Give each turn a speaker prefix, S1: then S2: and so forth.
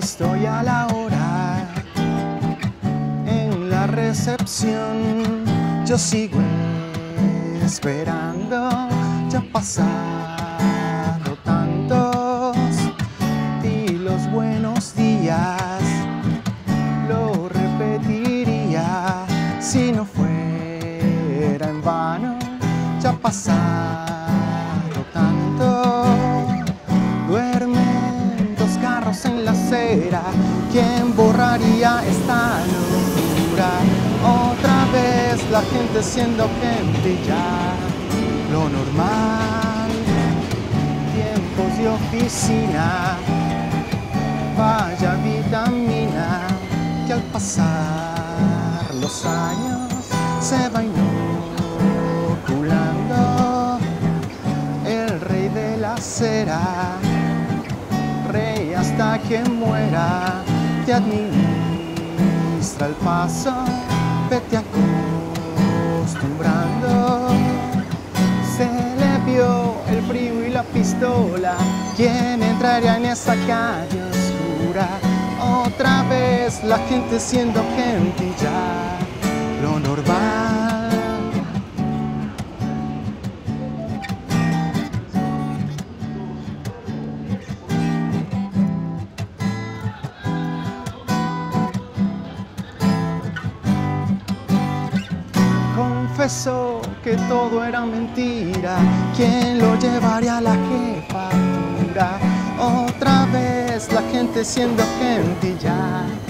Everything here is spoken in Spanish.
S1: estoy a la hora en la recepción. Yo sigo esperando, ya han pasado tantos, y los buenos días lo repetiría si no fuera en vano. Ya ha pasado tanto, duermen dos carros en la acera. ¿Quién borraría esta locura? Otra vez la gente siendo gente ya, lo normal, tiempos de oficina. Vaya vitamina que al pasar los años se va inoculando. El rey de la acera, rey hasta que muera, te administra el paso, vete acostumbrando. Se le vio el frío y la pistola, ¿quién entraría en esa calle oscura? Otra vez la gente siendo gente ya, lo normal. Confesó que todo era mentira, ¿quién lo llevaría a la jefatura? Otra vez la gente siendo gente ya.